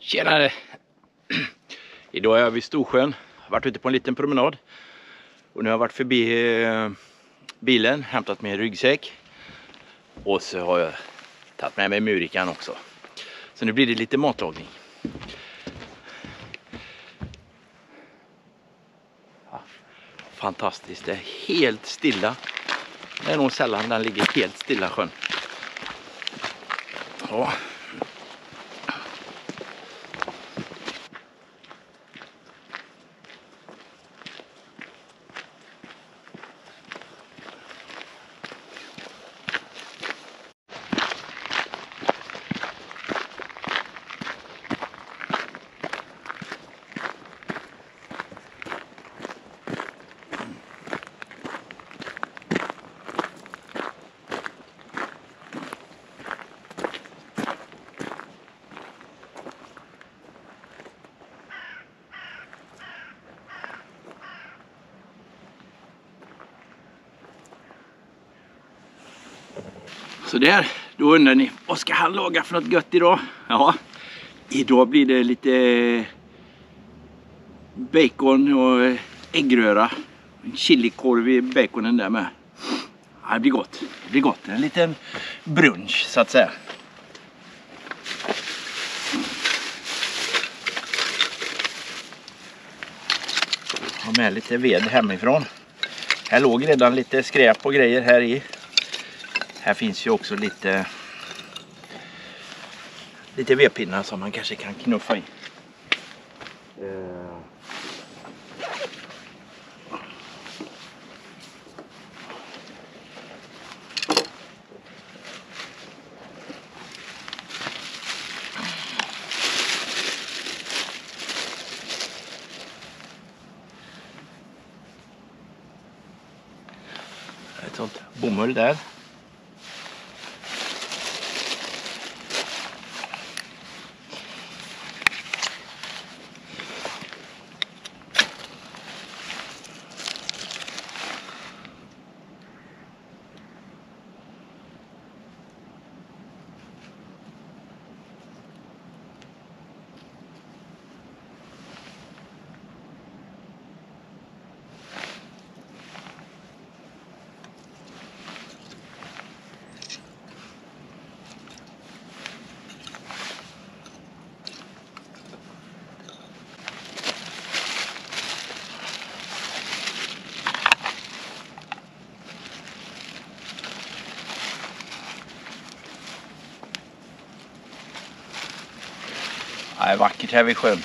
Tjenare! Idag är jag vid Storsjön. Jag har varit ute på en liten promenad. Och nu har jag varit förbi bilen, hämtat min ryggsäck. Och så har jag tagit med mig murikan också. Så nu blir det lite matlagning. Ja, fantastiskt, det är helt stilla. Det är nog sällan den ligger helt stilla sjön. Ja. Så där, då undrar ni, vad ska han laga för något gött idag? Ja, idag blir det lite bacon och äggröra. En chilikorv i baconen där med. Ja, det blir gott. Det blir gott. En liten brunch så att säga. Ha med lite ved hemifrån. Här låg redan lite skräp och grejer här i. Här finns ju också lite vedpinnar som man kanske kan knuffa i. Ett sånt bomull där. Det är vackert här vid sjön.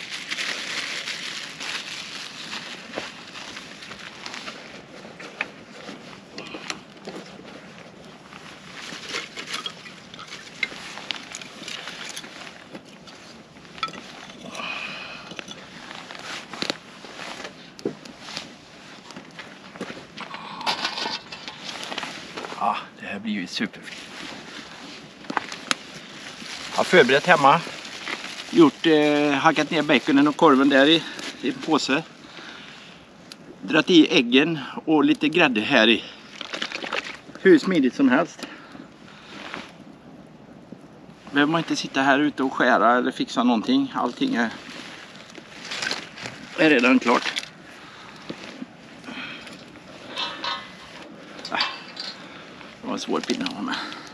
Ja, det här blir ju superfint. Jag har förberett hemma. Hackat ner baconen och korven där i en påse. Dratt i äggen och lite grädde här i. Hur smidigt som helst. Behöver man inte sitta här ute och skära eller fixa någonting. Allting är redan klart. Det var en svår pinne att ha med.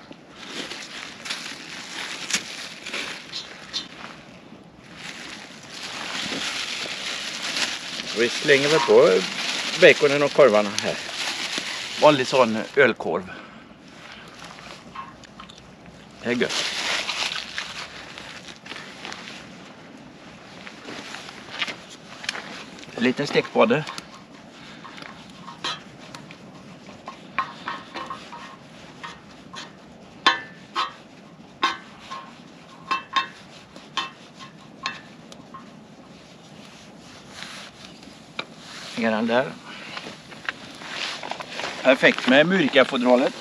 Vi slänger väl på baconen och korvarna här. Vanlig sån ölkorv. Det är gött. En liten stekpåde. Den där. Perfekt med murikafodralet.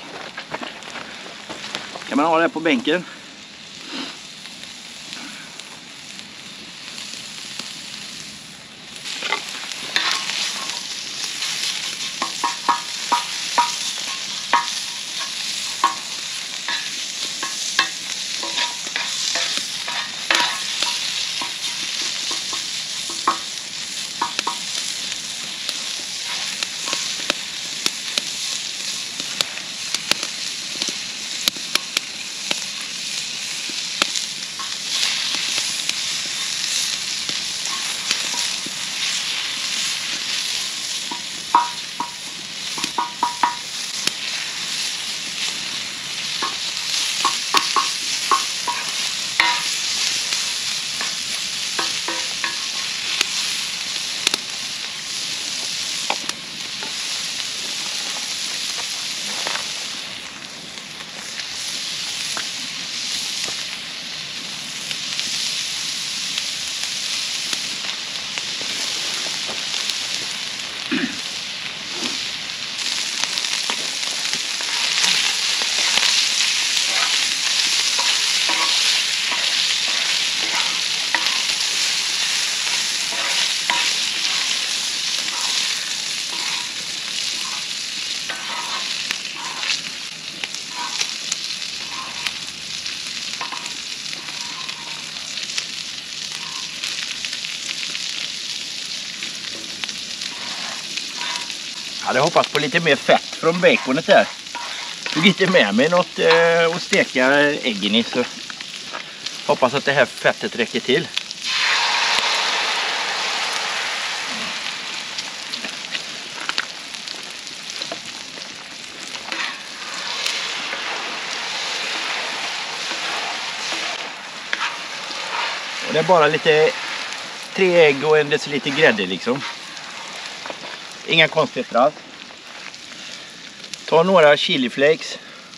Kan man ha det på bänken. hade hoppats på lite mer fett från baconet här. Jag tog inte med mig något att steka äggen i, så hoppas att det här fettet räcker till. Och det är bara lite 3 ägg och en deciliter grädde liksom. Inga konstigheter alls. Ta några chiliflakes.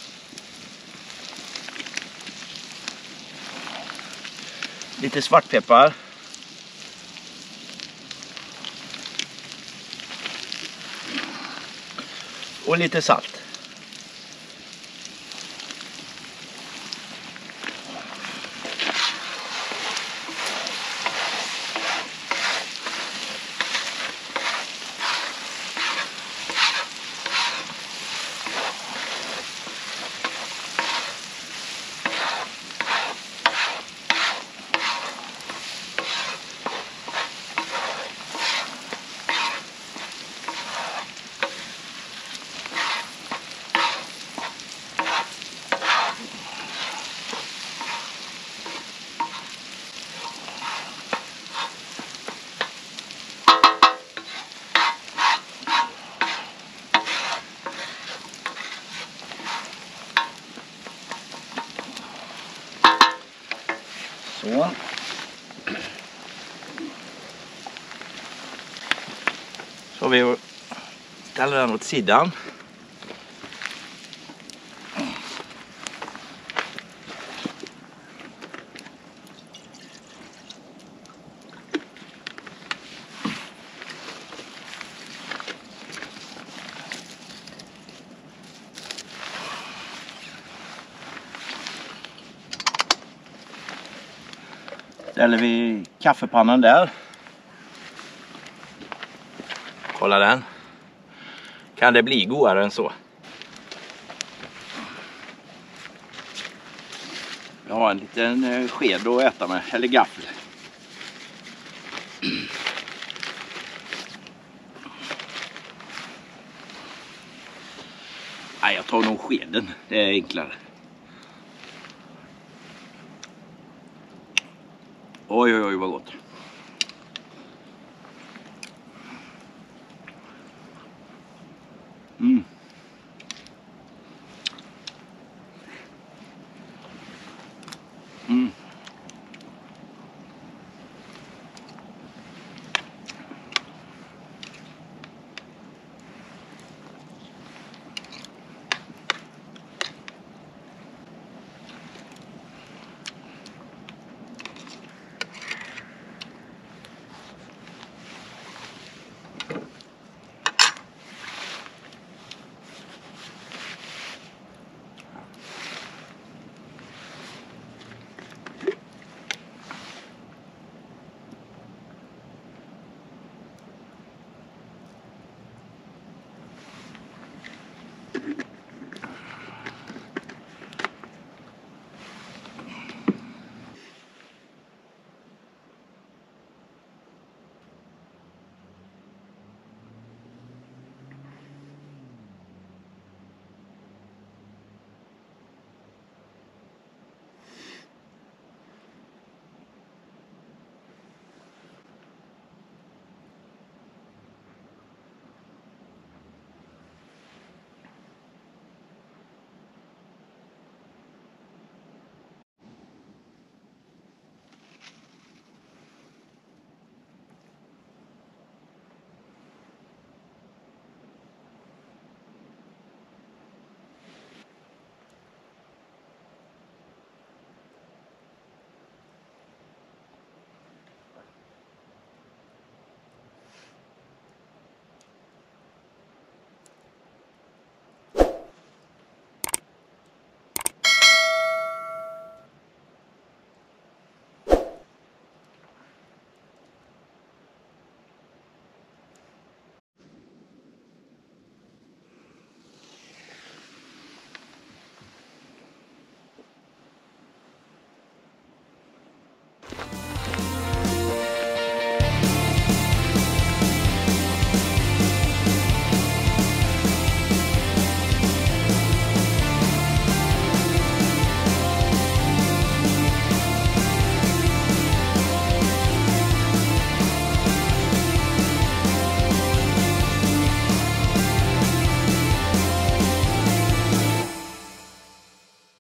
Lite svartpeppar. Och lite salt. Så. Så vi ställer den åt sidan. Ställer vi kaffepannan där. Kolla den. Kan det bli godare än så? Jag har en liten sked att äta med, eller gaffel. Nej, jag tar nog skeden. Det är enklare. Oj, oj, oj, vad gott. Mm.